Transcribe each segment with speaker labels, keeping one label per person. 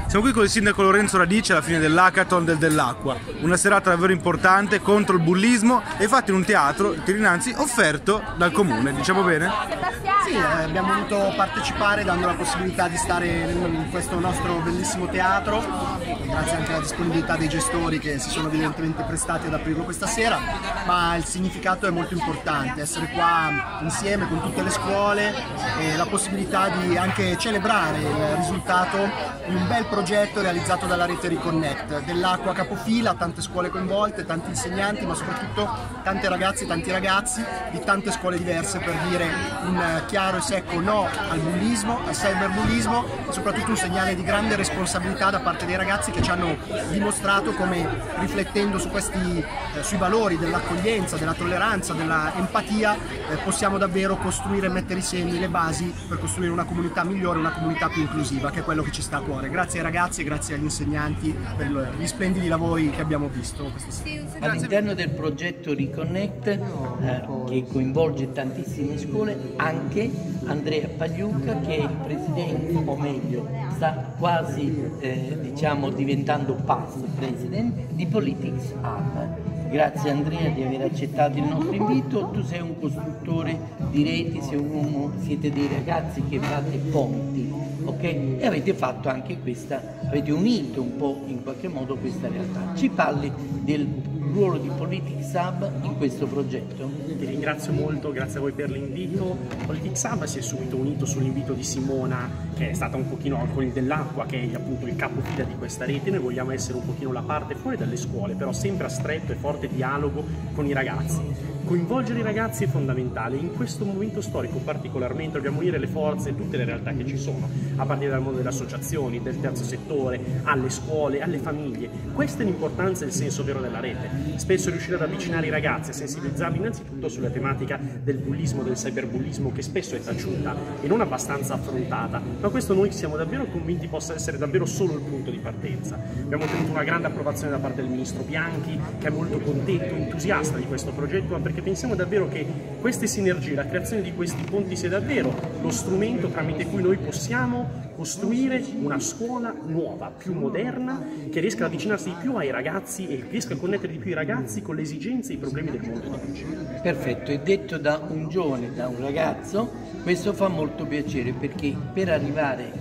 Speaker 1: Siamo qui con il sindaco Lorenzo Radice alla fine dell'Hackathon dell'Acqua, una serata davvero importante contro il bullismo e fatta in un teatro, il Tirinanzi, offerto dal comune, diciamo bene?
Speaker 2: Sì, abbiamo voluto partecipare dando la possibilità di stare in questo nostro bellissimo teatro, grazie anche alla disponibilità dei gestori che si sono evidentemente prestati ad aprirlo questa sera, ma il significato è molto importante, essere qua insieme con tutte le scuole e la possibilità di anche celebrare il risultato di un bel progetto realizzato dalla rete Reconnect, dell'Acqua capofila, tante scuole coinvolte, tanti insegnanti, ma soprattutto tante ragazze e tanti ragazzi di tante scuole diverse per dire un chiaro e secco no al bullismo, al cyberbullismo e soprattutto un segnale di grande responsabilità da parte dei ragazzi che ci hanno dimostrato come riflettendo su sui valori dell'accoglienza, della tolleranza, dell'empatia possiamo davvero costruire e mettere i semi, le basi per costruire una comunità migliore, una comunità più inclusiva, che è quello che ci sta a cuore. Grazie ai ragazzi e grazie agli insegnanti per gli splendidi lavori che abbiamo visto questa sera.
Speaker 3: All'interno del progetto Reconnect, che coinvolge tantissime scuole, anche Andrea Pagliuca, che è il presidente, o meglio, sta quasi diciamo diventando past president di Politics Hub. Grazie Andrea di aver accettato il nostro invito. Tu sei un costruttore di reti, siete dei ragazzi che fate ponti, ok? E avete fatto anche avete unito un po' in qualche modo questa realtà. Ci parli del ruolo di Politics Hub in questo progetto?
Speaker 4: Ti ringrazio molto, grazie a voi per l'invito. Politics Hub si è subito unito sull'invito di Simona, che è stata un pochino con il dell'Acqua, che è appunto il capofila di questa rete. Noi vogliamo essere un pochino la parte fuori dalle scuole, però sempre a stretto e forte dialogo con i ragazzi. Coinvolgere i ragazzi è fondamentale, in questo momento storico particolarmente dobbiamo unire le forze e tutte le realtà che ci sono, a partire dal mondo delle associazioni, del terzo settore, alle scuole, alle famiglie. Questa è l'importanza e il senso vero della rete. Spesso riuscire ad avvicinare i ragazzi, a sensibilizzarli innanzitutto sulla tematica del bullismo, del cyberbullismo, che spesso è taciuta e non abbastanza affrontata, ma questo noi siamo davvero convinti possa essere davvero solo il punto di partenza. Abbiamo ottenuto una grande approvazione da parte del ministro Bianchi, che è molto contento, entusiasta di questo progetto, ma perché pensiamo davvero che queste sinergie, la creazione di questi ponti sia davvero lo strumento tramite cui noi possiamo costruire una scuola nuova, più moderna, che riesca ad avvicinarsi di più ai ragazzi e riesca a connettere di più i ragazzi con le esigenze e i problemi del mondo di oggi.
Speaker 3: Perfetto, e detto da un giovane, da un ragazzo, questo fa molto piacere, perché per arrivare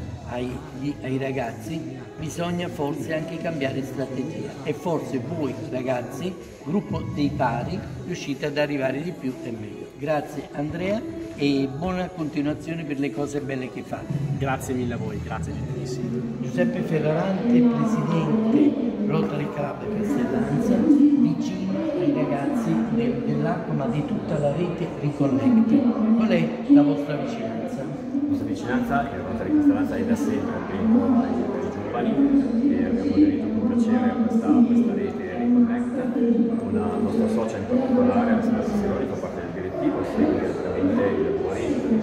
Speaker 3: ai ragazzi bisogna forse anche cambiare strategia, e forse voi ragazzi, gruppo dei pari, riuscite ad arrivare di più e meglio. Grazie Andrea e buona continuazione per le cose belle che fate.
Speaker 4: Grazie mille a voi, grazie gentilissimi.
Speaker 3: Giuseppe Ferrarante, presidente Rotary Club Castellanza, vicino ai ragazzi dell'Acqua, ma di tutta la rete Reconnect. Qual è la vostra vicinanza?
Speaker 5: La nostra vicinanza, il Rotary Castellanza è da sempre attento ai giovani e abbiamo aderito con piacere a questa rete Reconnect, con la nostra socia in particolare, Alessandra Sironi, fa parte del direttivo, segue direttamente i lavori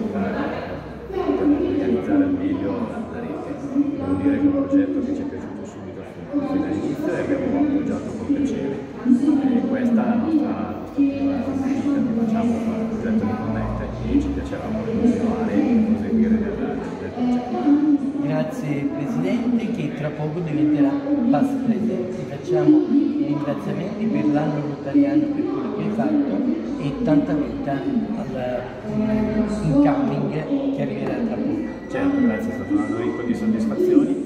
Speaker 5: per organizzare al meglio la rete. Devo dire che è un progetto che ci è piaciuto subito fin dall'inizio e abbiamo appoggiato con piacere. E questa è la nostra prima uscita che facciamo con il progetto Reconnect e ci piacerà continuare e proseguire nel progetto.
Speaker 3: Grazie Presidente, che tra poco diventerà past presidente. Facciamo i ringraziamenti per l'anno rotariano, per quello che hai fatto, e tanta vita all'incoming che arriverà tra poco.
Speaker 5: Certo, grazie, è stato un anno ricco di soddisfazioni.